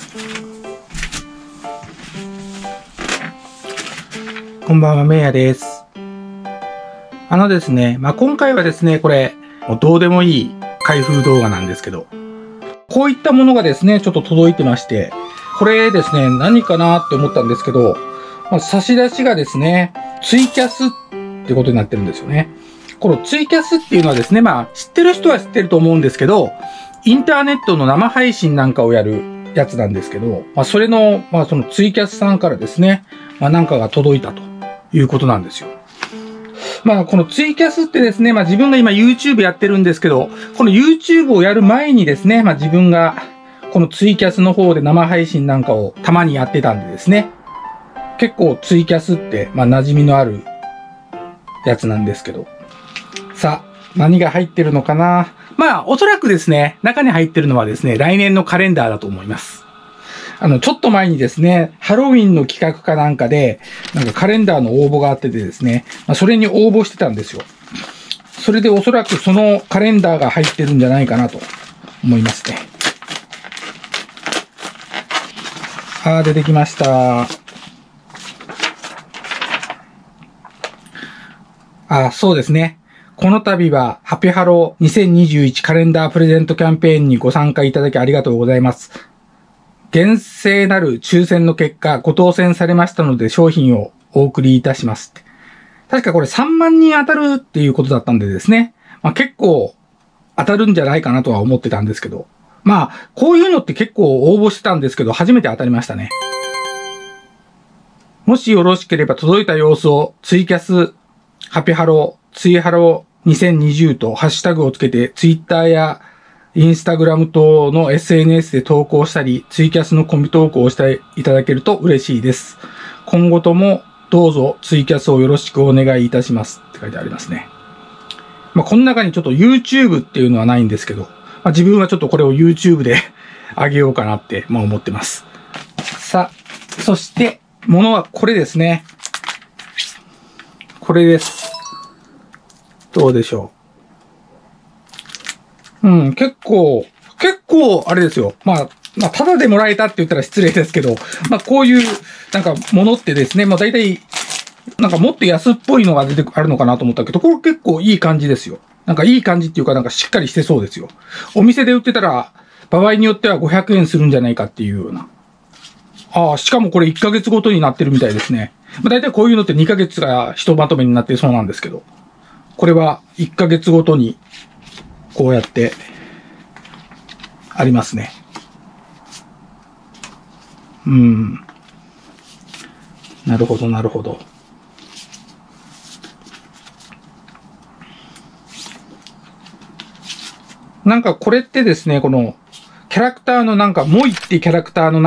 こんばんは、めいやです。ですね、今回はですね、これ、どうでもいい開封動画なんですけど、こういったものがですね、ちょっと届いてまして、これですね、何かなって思ったんですけど、差出がですね、ツイキャスってことになってるんですよね。このツイキャスっていうのはですね、知ってる人は知ってると思うんですけど、インターネットの生配信なんかをやるやつなんですけど、それの、そのツイキャスさんからですね、なんかが届いたということなんですよ。このツイキャスってですね、自分が今 YouTube やってるんですけど、この YouTube をやる前にですね、自分がこのツイキャスの方で生配信なんかをたまにやってたんでですね、結構ツイキャスって馴染みのあるやつなんですけど、さあ、何が入ってるのかな。おそらくですね、中に入ってるのはですね、来年のカレンダーだと思います。ちょっと前にですね、ハロウィンの企画かなんかで、カレンダーの応募があっててですね、それに応募してたんですよ。それでおそらくそのカレンダーが入ってるんじゃないかなと思いますね。出てきました。そうですね。この度は、ハピハロ2021カレンダープレゼントキャンペーンにご参加いただきありがとうございます。厳正なる抽選の結果、ご当選されましたので商品をお送りいたします。確かこれ3万人当たるっていうことだったんでですね。結構当たるんじゃないかなとは思ってたんですけど。こういうのって結構応募してたんですけど、初めて当たりましたね。もしよろしければ届いた様子をツイキャス、ハピハロ、ツイハロ2020とハッシュタグをつけてツイッターやインスタグラム等の SNS で投稿したり、ツイキャスのコミ投稿をしていただけると嬉しいです。今後ともどうぞツイキャスをよろしくお願いいたしますって書いてありますね。この中にちょっと YouTube っていうのはないんですけど、自分はちょっとこれを YouTube で上げようかなって思ってます。さあ、そして、物はこれですね。これです。どうでしょう。結構、あれですよ。ただでもらえたって言ったら失礼ですけど、こういう、ものってですね、大体、もっと安っぽいのがあるのかなと思ったけど、これ結構いい感じですよ。いい感じっていうか、しっかりしてそうですよ。お店で売ってたら、場合によっては500円するんじゃないかっていうような。しかもこれ1ヶ月ごとになってるみたいですね。大体こういうのって2ヶ月がひとまとめになってそうなんですけど、これは1ヶ月ごとに、こうやって、ありますね。なるほど、なるほど。これってですね、この、キャラクターのモイっていうキャラクターの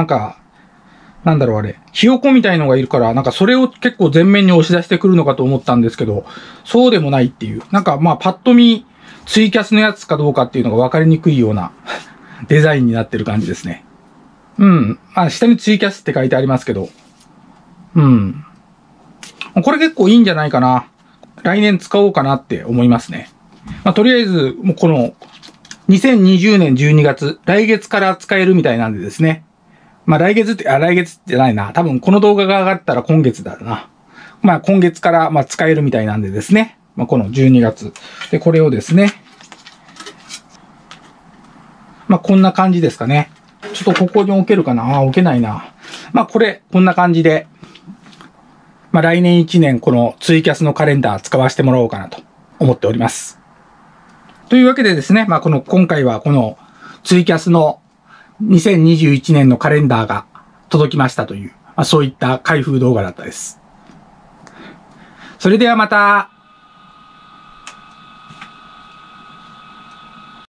ひよこみたいのがいるから、それを結構前面に押し出してくるのかと思ったんですけど、そうでもないっていう。パッと見、ツイキャスのやつかどうかっていうのが分かりにくいようなデザインになってる感じですね。下にツイキャスって書いてありますけど。これ結構いいんじゃないかな。来年使おうかなって思いますね。とりあえず、もうこの、2020年12月、来月から使えるみたいなんでですね。来月じゃないな。多分この動画が上がったら今月だな。今月から使えるみたいなんでですね。この12月。で、これをですね。こんな感じですかね。ちょっとここに置けるかな。置けないな。こんな感じで。来年1年このツイキャスのカレンダー使わせてもらおうかなと思っております。というわけでですね、今回はこのツイキャスの2021年のカレンダーが届きましたという、そういった開封動画だったです。それではまた。